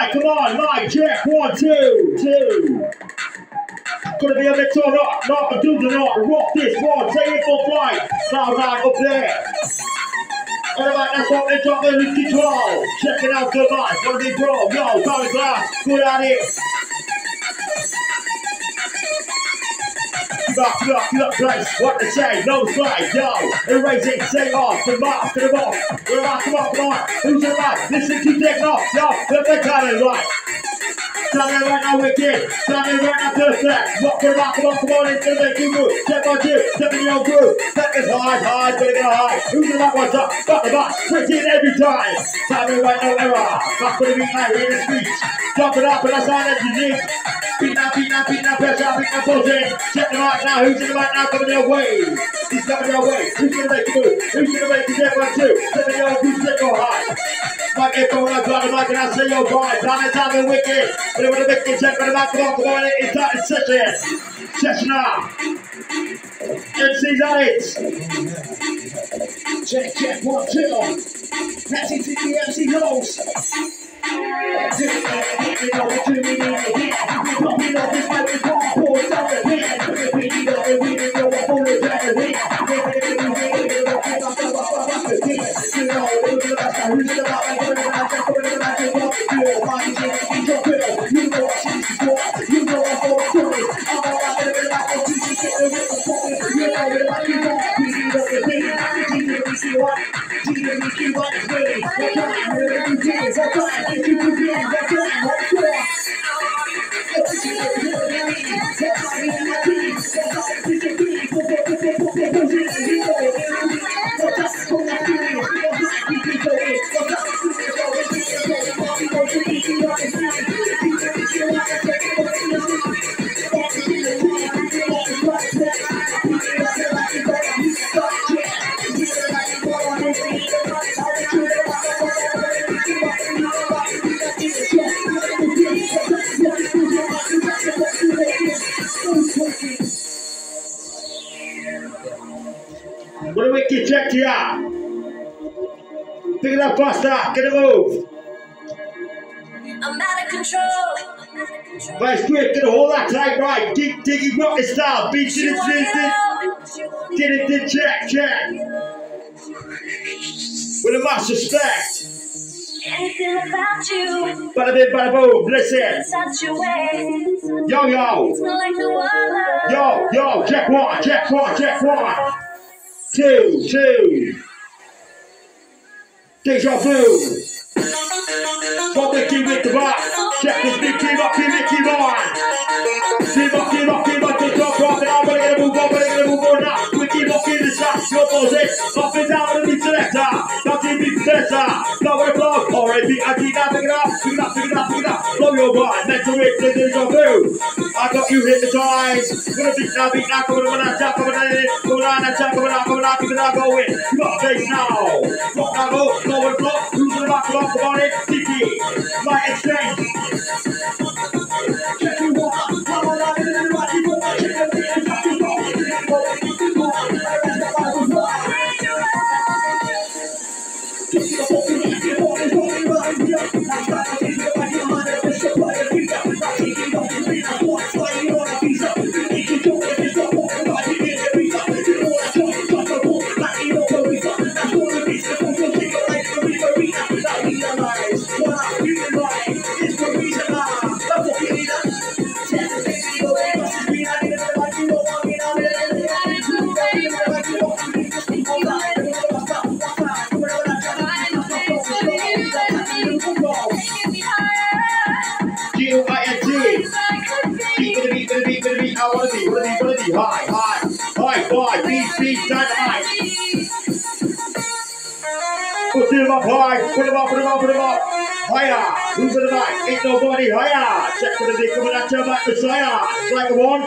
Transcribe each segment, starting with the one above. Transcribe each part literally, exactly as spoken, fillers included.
mic, come on, mic check, one, two, two. Gonna be a mix or not, not a do the not, rock this one, say it for flight, sound line up there. Alright, that's what they're dropping in control. Checking out the mic, gonna be pro, yo, power glass, good at it. Look, look, look, place, what to say, no slide, yo, erasing, say off, the mark, to the ball, we're off, come on, come on, who's the right, listen to take off, yo, let the talent right. Talent right now, wicked, talent right now, perfect, walk the rock, come on, come on, it's gonna make you move, step on two, step in your groove, step is hard, hard, gonna get high, who's the right one, top, got the box, switch it every time, talent right now, error, back for the beat, high, in the speech, drop it up, and that's all that you need. Beat now, beat now, beat now, pressure, beat now, buzzing. Check the mic now, who's in the mic now coming your way? He's coming your way, who's gonna make the move? Who's gonna make the step one, two? Step in your who's step go high? Mic is going on, grab the mic and I say your boy, time and time and wicked. But it would have been check on the mic, come on, come on, it's starting session. Session now. M C's on it. Check, check, one, two. That's it, the M C Lowz. What a wicked check to ya. Pick it up faster, get a move. I'm out of control. Vice grip, get a hold that tight right. Dig, diggy, rock it style. Beat to the did, did it, did check, check. With a much respect. Anything about you. Bada bing, bada boom, listen. Such a way. Yo, yo. It's more like the water. Yo, yo, check one, check one, check one. Two, two. Deja vu. Got Deeky with the rock. Check this Deeky, Rocky, Mickey, Ryan. See Rocky, Rocky, Rocky, drop, drop it out, but they're gonna move on, but they're gonna move on now. Wiki, Rocky, the shot, your balls up and down with the beat selector. Got the beat better. Blow it, blow. Alright, beat, I keep that, pick it up, pick it up, pick it up, pick it up. Blow your mind, mental it, the deja vu. I got you hypnotized. Gonna beat now, beat now, coming on that jump, coming on it, coming on that jump, coming on, coming on, keep it on going. You got a face now. Rock now, go, blow it, blow. Who's in the back, come on, come on it, Deeky. Light exchange. Check you walk, come on, I'm in the right, you put my chicken, and back you go. High, high, high, high, beat, beat, dynamite. Put him up high, put him up, put him up, put him up. Higher, who's in the back? Ain't nobody higher. Check for the big coming at your back, Messiah. Like a one.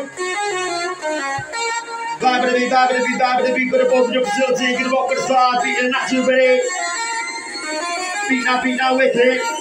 Vibe to be, vibe to be, vibe to be. Good at both in your facility. Get him up, good start. Beating the natural ready. Beat now, beat now with it.